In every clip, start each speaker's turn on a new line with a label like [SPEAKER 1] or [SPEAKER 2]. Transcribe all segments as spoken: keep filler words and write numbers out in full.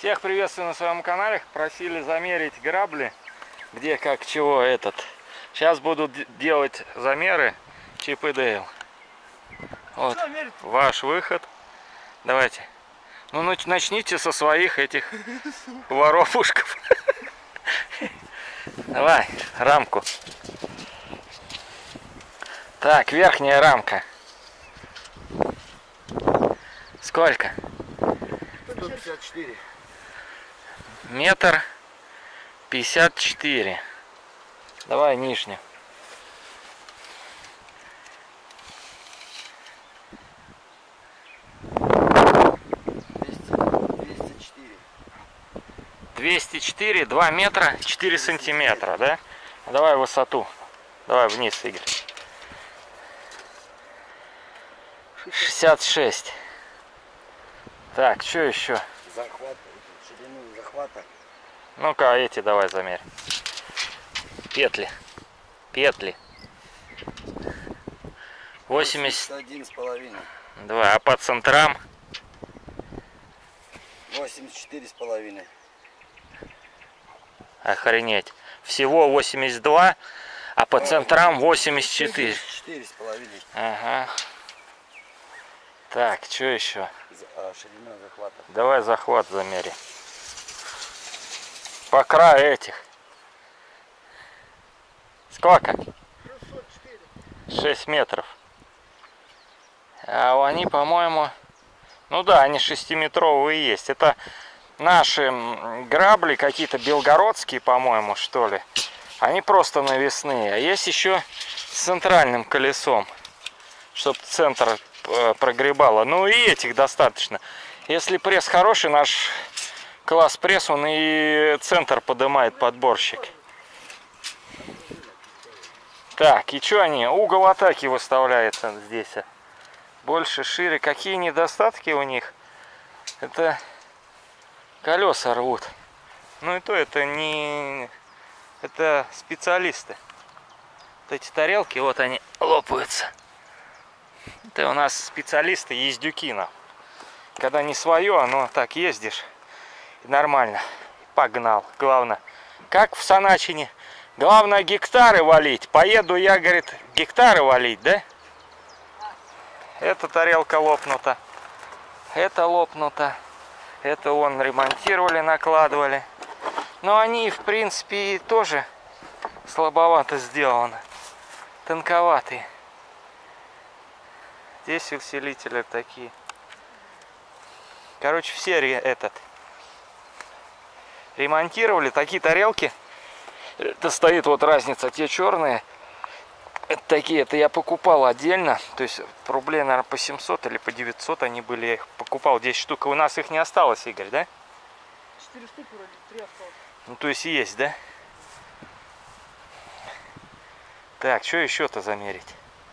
[SPEAKER 1] Всех приветствую на своем канале. Просили замерить грабли, где, как, чего этот. Сейчас буду делать замеры Чип и Дейл. Вот ваш выход. Давайте. Ну, начните со своих этих воробушков. Давай, рамку. Так, верхняя рамка. Сколько?
[SPEAKER 2] сто пятьдесят четыре.
[SPEAKER 1] Метр пятьдесят четыре. Давай нижнюю. двести четыре, два метра, четыре сантиметра, да? Давай высоту. Давай вниз, Игорь. шестьдесят шесть. Так, что еще?
[SPEAKER 2] Захват, ширину захвата.
[SPEAKER 1] Ну-ка, эти давай замерь. Петли. Петли. восемьдесят
[SPEAKER 2] один с половиной.
[SPEAKER 1] два. А по центрам?
[SPEAKER 2] восемьдесят четыре с половиной.
[SPEAKER 1] Охренеть. Всего восемьдесят два, а по центрам восемьдесят четыре.
[SPEAKER 2] четыре с половиной.
[SPEAKER 1] Ага. Так, что еще?
[SPEAKER 2] Ширина захвата.
[SPEAKER 1] Давай захват замерим. По краю этих. Сколько? шесть метров. А они, по-моему... Ну да, они шестиметровые есть. Это наши грабли, какие-то белгородские, по-моему, что ли. Они просто навесные. А есть еще с центральным колесом, чтобы центр прогребало. Ну и этих достаточно. Если пресс хороший, наш класс пресс, он и центр поднимает подборщик. Так, и что они? Угол атаки выставляется здесь. Больше, шире. Какие недостатки у них? Это колеса рвут. Ну и то это не... Это специалисты. Вот эти тарелки, вот они лопаются. Это у нас специалисты, ездюки. Когда не свое, оно так ездишь. И нормально. Погнал. Главное. Как в Саначине. Главное гектары валить. Поеду я, говорит, гектары валить, да? Эта тарелка лопнута. Это лопнуто. Это вон ремонтировали, накладывали. Но они, в принципе, тоже слабовато сделаны. Тонковатые. Здесь усилители такие. Короче, все этот ремонтировали. Такие тарелки. Это стоит вот разница. Те черные. Это такие. Это я покупал отдельно. То есть рублей, наверное, по семьсот или по девятьсот они были. Я их покупал десять штук. У нас их не осталось, Игорь, да?
[SPEAKER 2] четыре штуки вроде, три осталось.
[SPEAKER 1] Ну, то есть есть, да? Так, что еще-то замерить?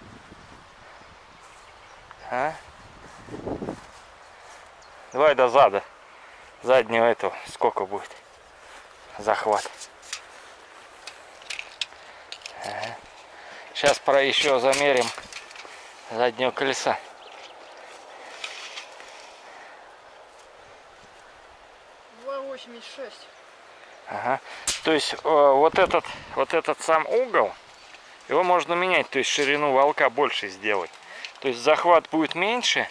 [SPEAKER 1] А? Давай до зада. Заднего этого сколько будет? Захват. Ага. Сейчас про еще замерим заднего колеса.
[SPEAKER 2] два восемьдесят шесть.
[SPEAKER 1] Ага. То есть вот этот вот этот сам угол, его можно менять, то есть ширину волка больше сделать. То есть захват будет меньше,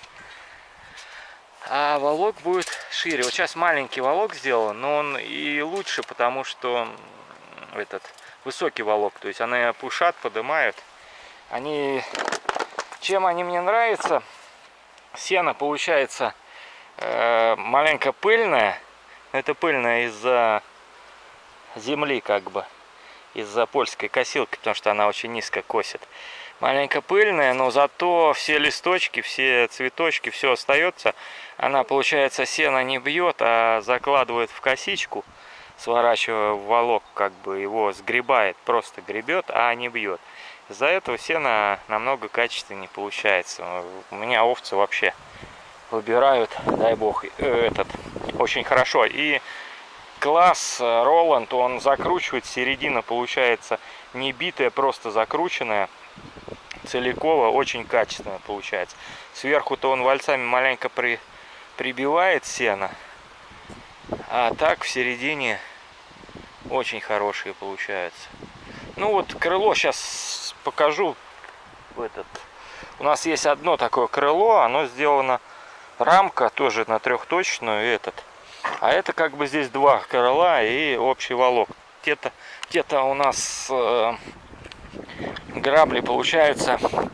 [SPEAKER 1] а волок будет шире. Вот сейчас маленький волок сделан, но он и лучше, потому что этот высокий волок. То есть они пушат, поднимают. Они, чем они мне нравятся, сено получается э, маленько пыльное. Это пыльное из-за земли, как бы, из-за польской косилки, потому что она очень низко косит. Маленько пыльная, но зато все листочки, все цветочки, все остается. Она, получается, сено не бьет, а закладывает в косичку, сворачивая в волок, как бы его сгребает, просто гребет, а не бьет. Из-за этого сено намного качественнее получается. У меня овцы вообще выбирают, дай бог, этот очень хорошо. И класс Роланд, он закручивает, середина получается не битая, просто закрученная. Целиково, очень качественно получается. Сверху-то он вальцами маленько при, прибивает сено. А так в середине очень хорошие получаются. Ну вот крыло сейчас покажу. Этот. У нас есть одно такое крыло, оно сделано, рамка тоже на трехточную, этот. А это как бы здесь два крыла и общий волок. Те-то те-то у нас э, грабли получается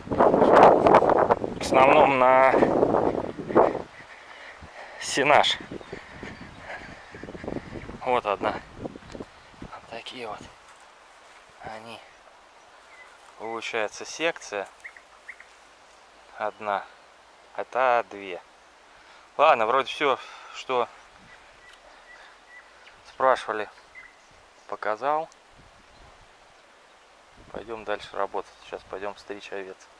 [SPEAKER 1] в основном на сенаж. Вот одна. Вот такие вот. Они. Получается секция. Одна. Это две. Ладно, вроде все, что спрашивали, показал. Пойдем дальше работать. Сейчас пойдем стричь овец.